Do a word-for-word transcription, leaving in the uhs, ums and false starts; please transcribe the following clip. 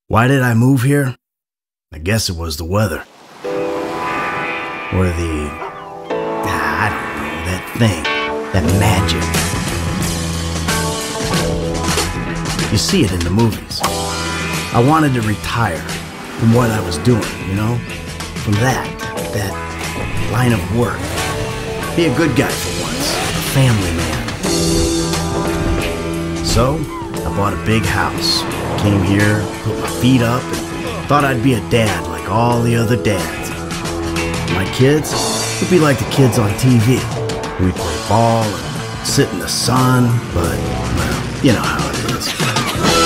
Why did I move here? I guess it was the weather. Or the... I don't know, that thing. That magic. You see it in the movies. I wanted to retire from what I was doing, you know? From that, that line of work. Be a good guy for once. A family man. So, I bought a big house. Came here, put my feet up, and thought I'd be a dad like all the other dads. My kids would be like the kids on T V. We'd play ball and sit in the sun, but, well, you know how it is.